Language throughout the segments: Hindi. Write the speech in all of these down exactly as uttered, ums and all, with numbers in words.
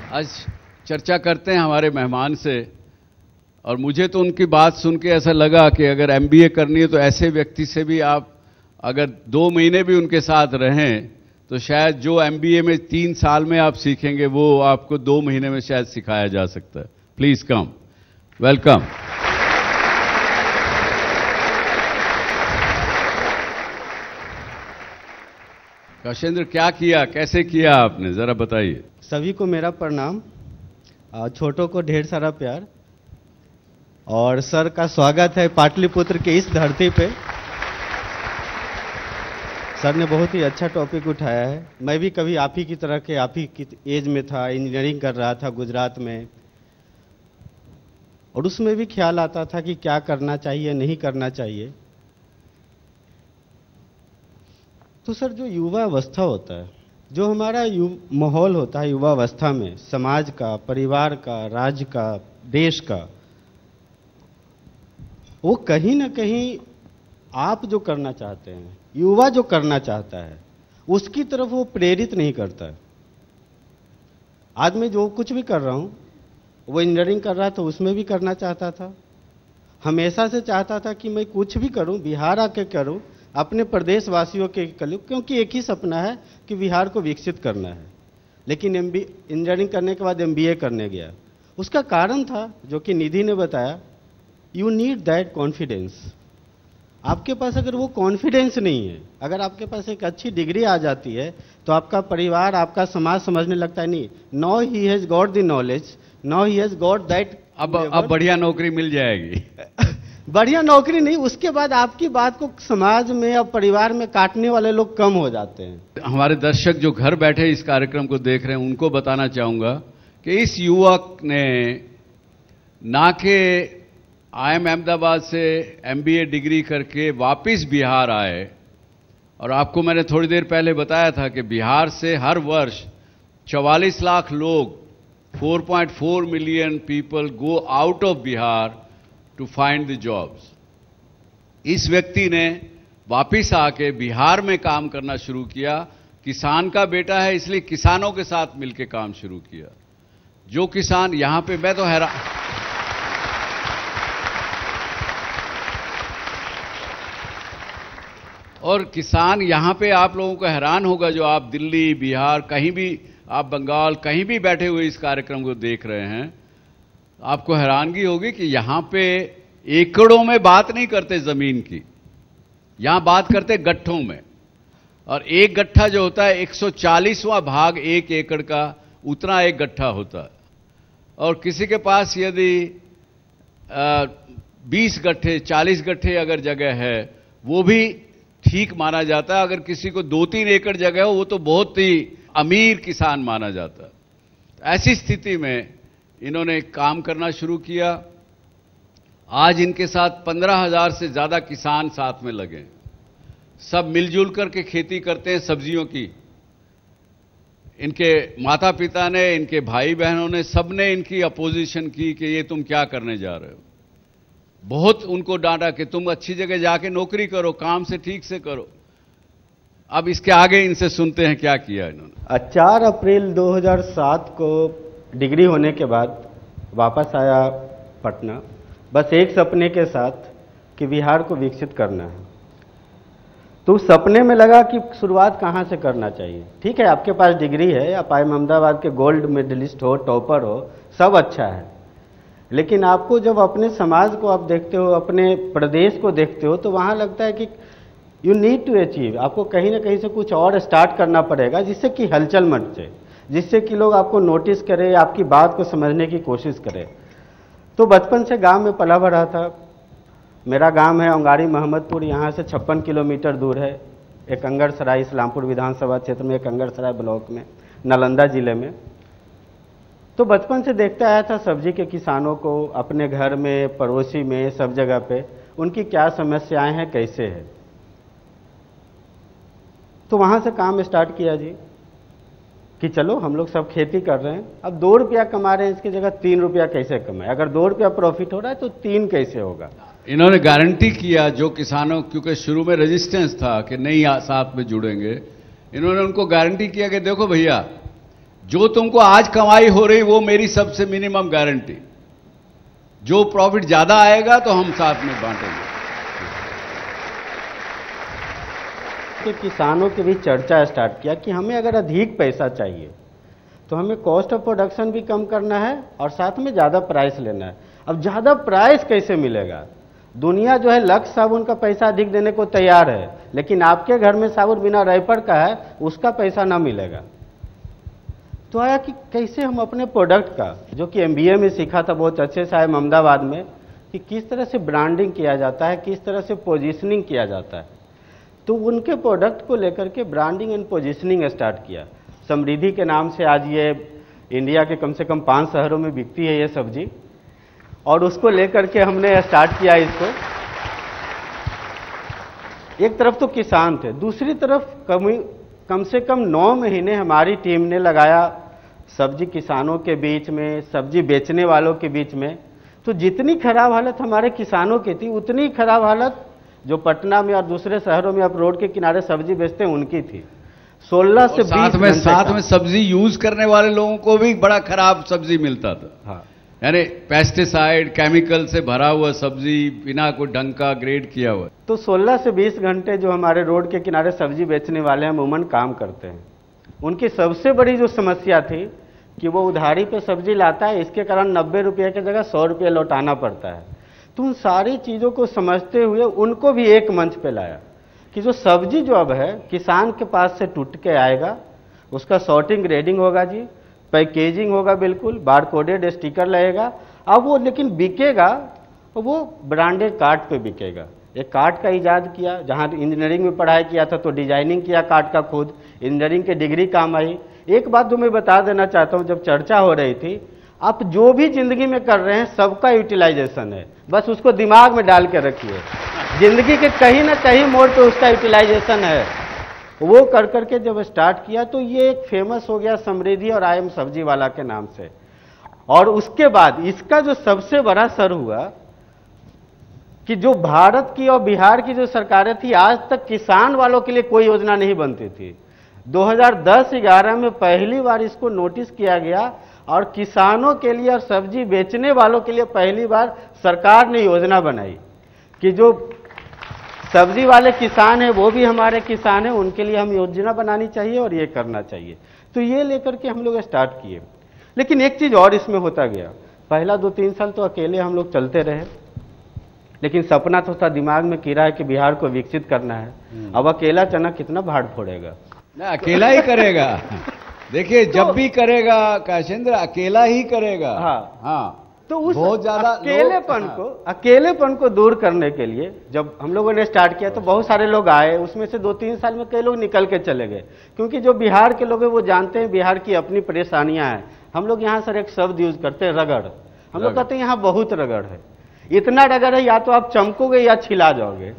आज चर्चा करते हैं हमारे मेहमान से, और मुझे तो उनकी बात सुन के ऐसा लगा कि अगर एमबीए करनी है तो ऐसे व्यक्ति से भी आप अगर दो महीने भी उनके साथ रहें तो शायद जो एमबीए में तीन साल में आप सीखेंगे वो आपको दो महीने में शायद सिखाया जा सकता है। Please come, welcome. कौशेंद्र, क्या किया, कैसे किया आपने, जरा बताइए। सभी को मेरा प्रणाम, छोटों को ढेर सारा प्यार, और सर का स्वागत है पाटलिपुत्र के इस धरती पे। सर ने बहुत ही अच्छा टॉपिक उठाया है। मैं भी कभी आप ही की तरह के आप ही की एज में था, इंजीनियरिंग कर रहा था गुजरात में, और उसमें भी ख्याल आता था कि क्या करना चाहिए नहीं करना चाहिए। तो सर जो युवा अवस्था होता है, जो हमारा यु माहौल होता है युवा अवस्था में, समाज का, परिवार का, राज्य का, देश का, वो कहीं ना कहीं आप जो करना चाहते हैं, युवा जो करना चाहता है, उसकी तरफ वो प्रेरित नहीं करता है। आज मैं जो कुछ भी कर रहा हूं, वो इंजीनियरिंग कर रहा था उसमें भी करना चाहता था, हमेशा से चाहता था कि मैं कुछ भी करूं बिहार आके करूं, अपने प्रदेश वासियों के करूं, क्योंकि एक ही सपना है कि बिहार को विकसित करना है। लेकिन एमबी इंजीनियरिंग करने के बाद एमबीए करने गया। उसका कारण था जो कि निधि ने बताया, यू नीड दैट कॉन्फिडेंस। आपके पास अगर वो कॉन्फिडेंस नहीं है, अगर आपके पास एक अच्छी डिग्री आ जाती है तो आपका परिवार, आपका समाज समझने लगता है नहीं, no he has got the knowledge, no he has got that. अब अब बढ़िया नौकरी मिल जाएगी। बढ़िया नौकरी नहीं, उसके बाद आपकी बात को समाज में और परिवार में काटने वाले लोग कम हो जाते हैं। हमारे दर्शक जो घर बैठे इस कार्यक्रम को देख रहे हैं उनको बताना चाहूंगा कि इस युवक ने ना के आईएम अहमदाबाद से एमबीए डिग्री करके वापस बिहार आए, और आपको मैंने थोड़ी देर पहले बताया था कि बिहार से हर वर्ष चवालीस लाख लोग, चार पॉइंट चार million people go out of Bihar to find the jobs. इस व्यक्ति ने वापिस आके बिहार में काम करना शुरू किया। किसान का बेटा है इसलिए किसानों के साथ मिलकर काम शुरू किया। जो किसान यहां पे, मैं तो हैरान, और किसान यहां पे आप लोगों को हैरान होगा जो आप दिल्ली, बिहार, कहीं भी, आप बंगाल, कहीं भी बैठे हुए इस कार्यक्रम को देख रहे हैं, आपको हैरानगी होगी कि यहां पे एकड़ों में बात नहीं करते जमीन की, यहां बात करते गट्ठों में। और एक गट्ठा जो होता है एक सौ चालीसवां भाग एक एकड़ का, उतना एक गट्ठा होता है। और किसी के पास यदि बीस गट्ठे, चालीस गट्ठे अगर जगह है वो भी ठीक माना जाता है। अगर किसी को दो तीन एकड़ जगह हो वो तो बहुत ही अमीर किसान माना जाता है। ऐसी स्थिति में इन्होंने काम करना शुरू किया। आज इनके साथ पंद्रह हजार से ज्यादा किसान साथ में लगे, सब मिलजुल करके खेती करते हैं सब्जियों की। इनके माता पिता ने, इनके भाई बहनों ने, सबने इनकी अपोजिशन की कि ये तुम क्या करने जा रहे हो। बहुत उनको डांटा कि तुम अच्छी जगह जाके नौकरी करो, काम से ठीक से करो। अब इसके आगे इनसे सुनते हैं क्या किया इन्होंने। चार अप्रैल दो हज़ार सात को डिग्री होने के बाद वापस आया पटना, बस एक सपने के साथ कि बिहार को विकसित करना है। तो उस सपने में लगा कि शुरुआत कहाँ से करना चाहिए। ठीक है, आपके पास डिग्री है, आप आईएम अहमदाबाद के गोल्ड मेडलिस्ट हो, टॉपर हो, सब अच्छा है, लेकिन आपको जब अपने समाज को आप देखते हो, अपने प्रदेश को देखते हो, तो वहाँ लगता है कि यू नीड टू अचीव, आपको कहीं ना कहीं से कुछ और स्टार्ट करना पड़ेगा जिससे कि हलचल मचे, जिससे कि लोग आपको नोटिस करें, आपकी बात को समझने की कोशिश करें। तो बचपन से गांव में पला बढ़ा था। मेरा गांव है अंगारी मोहम्मदपुर, यहाँ से छप्पन किलोमीटर दूर है, एक अंगरसराय, इस्लामपुर विधानसभा क्षेत्र में, एक अंगरसराय ब्लॉक में, नालंदा जिले में। तो बचपन से देखते आया था सब्जी के किसानों को, अपने घर में, पड़ोसी में, सब जगह पे उनकी क्या समस्याएं हैं, कैसे है। तो वहाँ से काम स्टार्ट किया जी कि चलो हम लोग सब खेती कर रहे हैं, अब दो रुपया कमा रहे हैं, इसकी जगह तीन रुपया कैसे कमाए। अगर दो रुपया प्रॉफिट हो रहा है तो तीन कैसे होगा। इन्होंने गारंटी किया जो किसानों, क्योंकि शुरू में रेजिस्टेंस था कि नहीं साथ में जुड़ेंगे, इन्होंने उनको गारंटी किया कि देखो भैया, जो तुमको आज कमाई हो रही वो मेरी सबसे मिनिमम गारंटी। जो प्रॉफिट ज्यादा आएगा तो हम साथ में बांटेंगे। कि किसानों के बीच चर्चा स्टार्ट किया कि हमें अगर अधिक पैसा चाहिए तो हमें कॉस्ट ऑफ प्रोडक्शन भी कम करना है और साथ में ज़्यादा प्राइस लेना है। अब ज़्यादा प्राइस कैसे मिलेगा? दुनिया जो है लक्स साबुन का पैसा अधिक देने को तैयार है, लेकिन आपके घर में साबुन बिना रैपर का है, उसका पैसा ना मिलेगा। तो आया कि कैसे हम अपने प्रोडक्ट का, जो कि एम बी ए में सीखा था बहुत अच्छे से, आए अहमदाबाद में, कि किस तरह से ब्रांडिंग किया जाता है, किस तरह से पोजीशनिंग किया जाता है। तो उनके प्रोडक्ट को लेकर के ब्रांडिंग एंड पोजीशनिंग स्टार्ट किया। समृद्धि के नाम से आज ये इंडिया के कम से कम पांच शहरों में बिकती है ये सब्जी, और उसको लेकर के हमने स्टार्ट किया इसको। एक तरफ तो किसान थे, दूसरी तरफ कम कम से कम नौ महीने हमारी टीम ने लगाया सब्जी किसानों के बीच में, सब्जी बेचने वालों के बीच में। तो जितनी खराब हालत हमारे किसानों की थी, उतनी खराब हालत जो पटना में और दूसरे शहरों में आप रोड के किनारे सब्जी बेचते हैं उनकी थी। सोलह से बीस में साथ में सब्जी यूज करने वाले लोगों को भी बड़ा खराब सब्जी मिलता था। हाँ, यानी पेस्टिसाइड केमिकल से भरा हुआ सब्जी, बिना कोई ढंग का ग्रेड किया हुआ। तो सोलह से बीस घंटे जो हमारे रोड के किनारे सब्जी बेचने वाले हैं अमूमन काम करते हैं। उनकी सबसे बड़ी जो समस्या थी कि वो उधारी पे सब्जी लाता है, इसके कारण नब्बे रुपये की जगह सौ रुपये लौटाना पड़ता है। तो उन सारी चीज़ों को समझते हुए उनको भी एक मंच पे लाया कि जो सब्जी जो अब है किसान के पास से टूट के आएगा, उसका सॉर्टिंग ग्रेडिंग होगा जी, पैकेजिंग होगा, बिल्कुल बार कोडेड स्टिकर लगेगा। अब वो लेकिन बिकेगा वो ब्रांडेड कार्ड पे बिकेगा। एक कार्ड का इजाद किया, जहाँ इंजीनियरिंग में पढ़ाई किया था तो डिजाइनिंग किया कार्ड का, खुद इंजीनियरिंग की डिग्री काम आई। एक बात तो मैं बता देना चाहता हूँ, जब चर्चा हो रही थी, आप जो भी जिंदगी में कर रहे हैं सबका यूटिलाइजेशन है, बस उसको दिमाग में डाल के रखिए। जिंदगी के कहीं ना कहीं मोड़ पे उसका यूटिलाइजेशन है। वो कर करके जब स्टार्ट किया तो ये एक फेमस हो गया समृद्धि और आई एम सब्जी वाला के नाम से। और उसके बाद इसका जो सबसे बड़ा असर हुआ कि जो भारत की और बिहार की जो सरकारें थी, आज तक किसान वालों के लिए कोई योजना नहीं बनती थी। दो हज़ार दस ग्यारह में पहली बार इसको नोटिस किया गया और किसानों के लिए और सब्जी बेचने वालों के लिए पहली बार सरकार ने योजना बनाई कि जो सब्जी वाले किसान हैं वो भी हमारे किसान हैं, उनके लिए हम योजना बनानी चाहिए और ये करना चाहिए। तो ये लेकर के हम लोग स्टार्ट किए। लेकिन एक चीज़ और इसमें होता गया, पहला दो तीन साल तो अकेले हम लोग चलते रहे, लेकिन सपना तो था दिमाग में कीड़ा है कि बिहार को विकसित करना है। अब अकेला चना कितना भाड़ फोड़ेगा, ना अकेला ही करेगा। देखिए तो, जब भी करेगा काशेंद्र अकेला ही करेगा। हाँ हाँ, तो उस बहुत ज्यादा अकेलेपन को अकेलेपन को दूर करने के लिए जब हम लोगों ने स्टार्ट किया तो बहुत सारे लोग आए, उसमें से दो तीन साल में कई लोग निकल के चले गए, क्योंकि जो बिहार के लोग हैं वो जानते हैं बिहार की अपनी परेशानियां हैं। हम लोग यहाँ सर एक शब्द यूज करते हैं, रगड़। हम लोग कहते हैं यहाँ बहुत रगड़ है, इतना रगड़ है या तो आप चमकोगे या छिला जाओगे।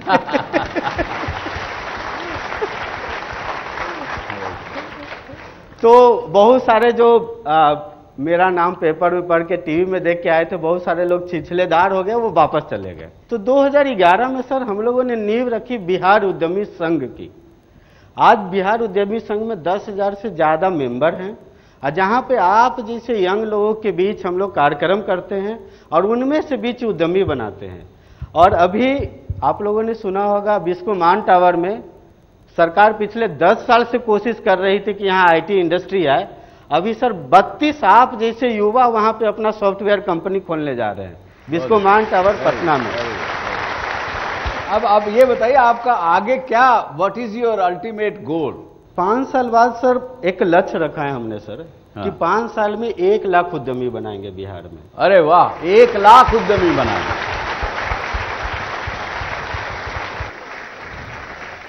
तो बहुत सारे जो आ, मेरा नाम पेपर में पढ़ के टीवी में देख के आए थे, बहुत सारे लोग छिछलेदार हो गए, वो वापस चले गए। तो दो हज़ार ग्यारह में सर हम लोगों ने नींव रखी बिहार उद्यमी संघ की। आज बिहार उद्यमी संघ में दस हजार से ज़्यादा मेंबर हैं, और जहाँ पे आप जैसे यंग लोगों के बीच हम लोग कार्यक्रम करते हैं और उनमें से बीच उद्यमी बनाते हैं। और अभी आप लोगों ने सुना होगा बिस्कोमान टावर में सरकार पिछले दस साल से कोशिश कर रही थी कि यहाँ आई टी इंडस्ट्री आए। अभी सर बत्तीस आप जैसे युवा वहां पे अपना सॉफ्टवेयर कंपनी खोलने जा रहे हैं बिस्कोमान टावर पटना में। अब अब ये बताइए आपका आगे क्या, what is your ultimate goal? पाँच साल बाद सर एक लक्ष्य रखा है हमने सर। हाँ। कि पाँच साल में एक लाख उद्यमी बनाएंगे बिहार में। अरे वाह, एक लाख उद्यमी बनाएंगे।